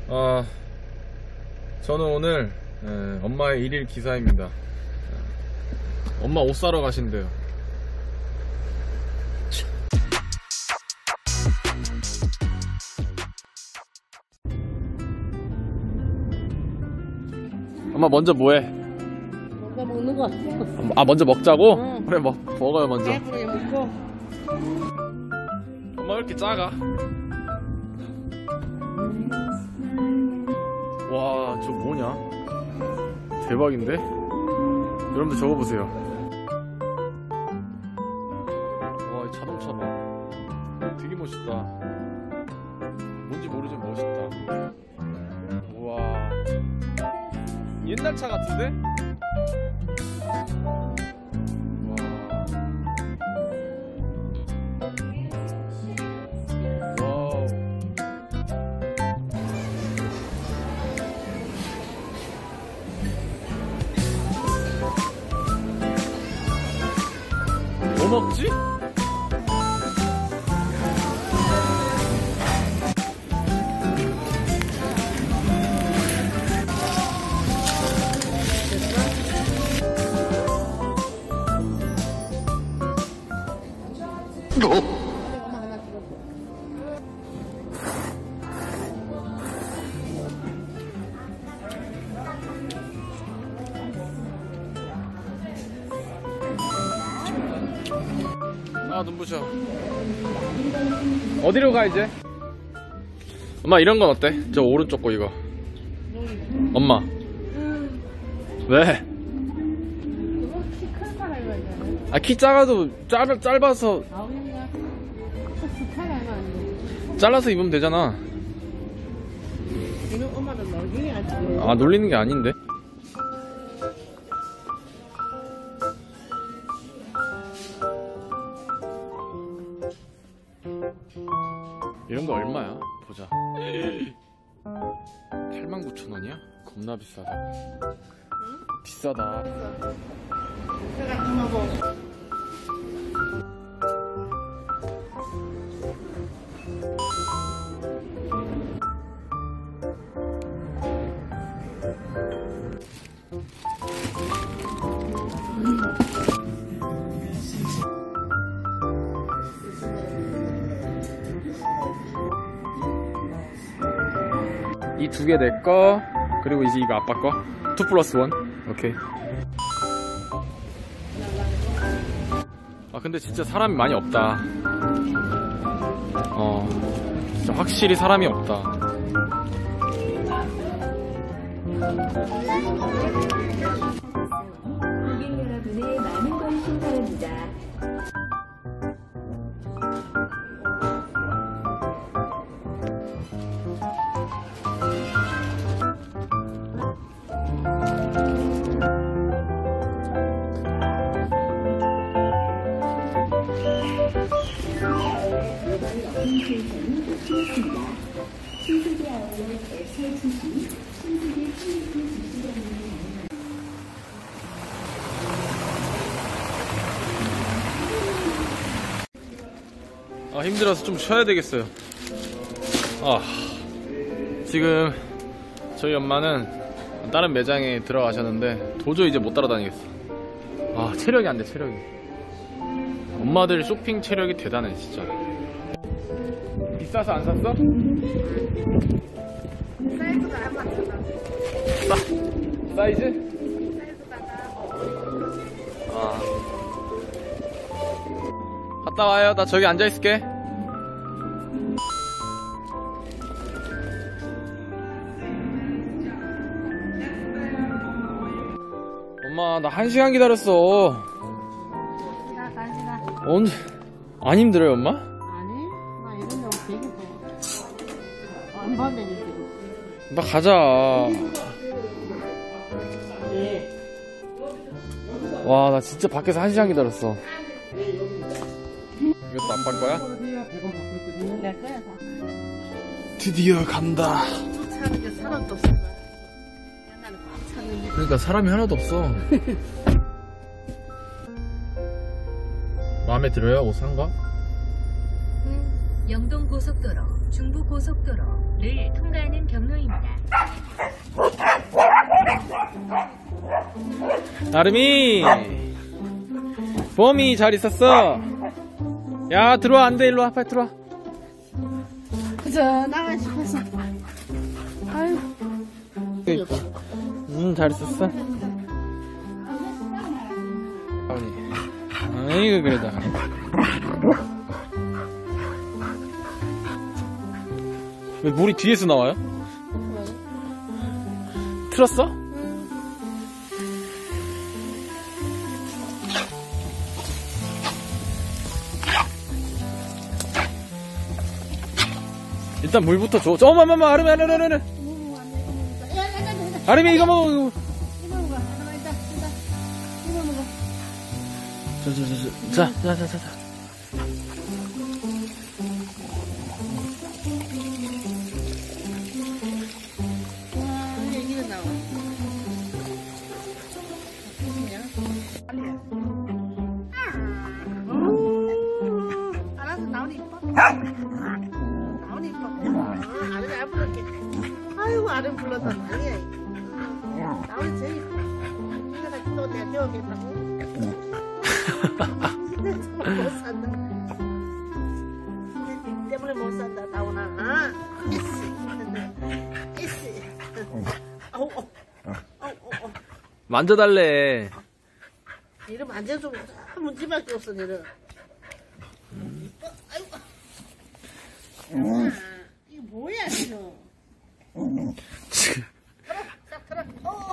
저는 오늘 엄마의 일일 기사입니다. 엄마 옷 사러 가신대요. 엄마 먼저 뭐해? 뭔가 먹는 거 같아. 먼저 먹자고? 응. 그래 먹어요 먼저. 그래 먹고. 엄마 왜 이렇게 작아? 와, 저 뭐냐? 대박인데? 여러분들 저거 보세요. 와, 이 자동차 봐. 되게 멋있다. 뭔지 모르지만 멋있다. 우와, 옛날 차 같은데? 뭐 먹지? 눈부셔. 어디로 가 이제? 엄마 이런 건 어때? 저 오른쪽 거 이거. 엄마. 왜? 그거 키 큰 사람 입어야 돼. 키 작아도 짧아서 아우인가? 스타일 알면 안 돼. 잘라서 입으면 되잖아. 이거 엄마는 놀기에 아직. 놀리는 게 아닌데? 이런 거 얼마야? 보자. 89,000원이야? 겁나 비싸다. 응? 비싸다. 내가 김하고. 이 두 개 내 거, 그리고 이제 이거 아빠 거. 2+1. 오케이. 근데 진짜 사람이 많이 없다. 진짜 확실히 사람이 없다. 고객 여러분의 많은 관심 바랍니다. 신세계 아울렛 SLTC, 신세계 플리트 집시장님이 힘들어서 좀 쉬어야 되겠어요. 지금 저희 엄마는 다른 매장에 들어가셨는데 도저히 이제 못 따라다니겠어. 체력이 안 돼, 체력이. 엄마들 쇼핑 체력이 대단해 진짜. 비싸서 안 샀어? 사이즈가 안 맞잖아. 사이즈? 사이즈가 갔다 와요. 나 저기 앉아있을게. 엄마 나 1시간 기다렸어. 나 간지나. 언제? 안 힘들어요 엄마? 아니, 나 이런 거 되게 좋아. 안 받는 지금. 나 가자. 예. 와 나 진짜 밖에서 1시간 기다렸어. 이것도 아빠 거야? 내 거야 다. 드디어 간다. 차는 게 사람도 없어. 옛날에 꽉 찼는데. 그러니까 사람이 하나도 없어. 마음에 들어요? 옷 산 거? 영동고속도로, 중부고속도로를 통과하는 경로입니다. 나름이 봄이 잘 있었어. 야 들어와. 안돼. 일로와. 빨리 들어와. 그저 나가 싶어서. 아유. 잘 있었어. 아이고 그래도. 왜 물이 뒤에서 나와요? 틀었어? 일단 물부터 줘. 어머머머. 아름이 아름이 이거 먹어. 이거 먹어. 하나 있다. 이거 먹어. 자. 와, 얘기는 나와. 알아서 나오니 이뻐. 나오니 이뻐. 아름이 안 부를게. 아이고, 아름 불러서 난리야. 나오니 제일 이뻐. 내가 또 내가 배우겠다고. 못 산다. 니 때문에 못 산다, 나오나. 이씨. 아우. 만져달래. 이름 만져주고 문제밖에 없어, 니는. 아이고. 이거 뭐야, 이거. 싹 들어.